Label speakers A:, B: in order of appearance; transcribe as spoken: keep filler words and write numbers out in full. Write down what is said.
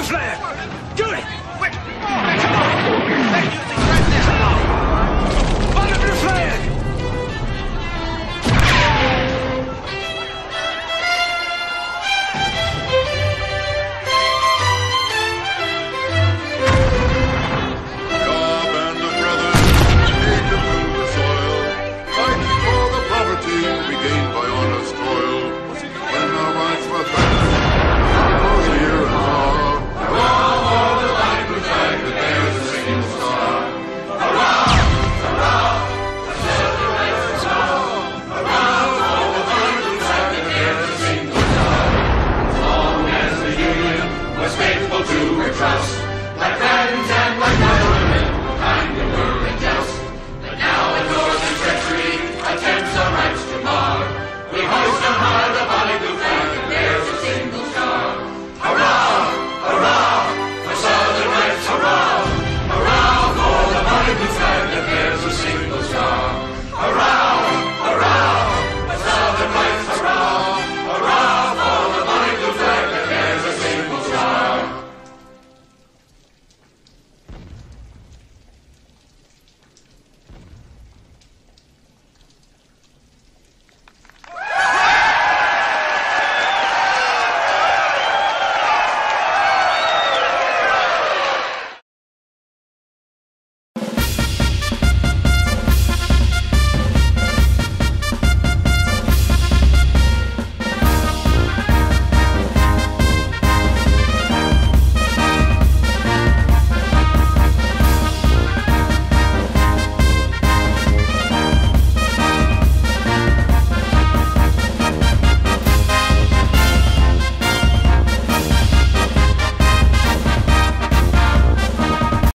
A: flag! Do it! Quick! Come on! They're using right now! Come on! Fire the blue flag!
B: Your band of brothers need to move the soil, fighting for the property we gained by honest toil. When our rights were threatened, both near and far, hurrah for the flag blue flag that bears a single star. Hurrah! Hurrah! Said the right and star. Hurrah for the flag blue flag that bears a single star. As long as the Union was faithful to her trust, like friends and like brotherhood, kind we were and just. But now in northern treachery attempts our rights to mar. We hoist on high the